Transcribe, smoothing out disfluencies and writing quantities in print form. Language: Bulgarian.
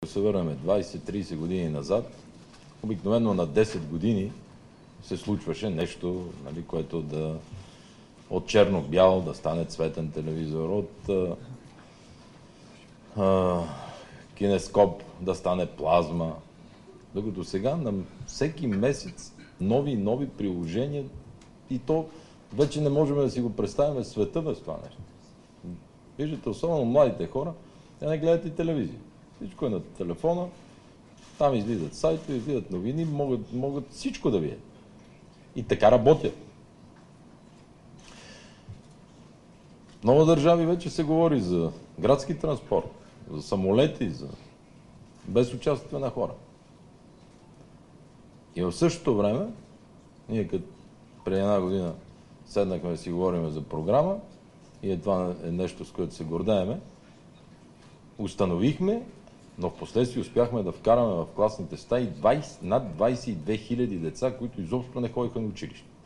се върнем 20-30 години назад, обикновено на 10 години се случваше нещо, нали, което да от черно-бял да стане цветен телевизор, от кинескоп да стане плазма. Докато сега на всеки месец нови приложения и то вече не можем да си го представим света без това нещо. Виждате, особено младите хора, те не гледат и телевизия. Всичко е на телефона, там излизат сайта, излизат новини, могат всичко да видят. И така работят. В много държави вече се говори за градски транспорт, за самолети, без участие на хора. И в същото време, ние като преди една година седнахме да си говорим за програма, и това е нещо, с което се гордееме, установихме, но в последствие успяхме да вкараме в класните стаи над 22 000 деца, които изобщо не ходиха на училище.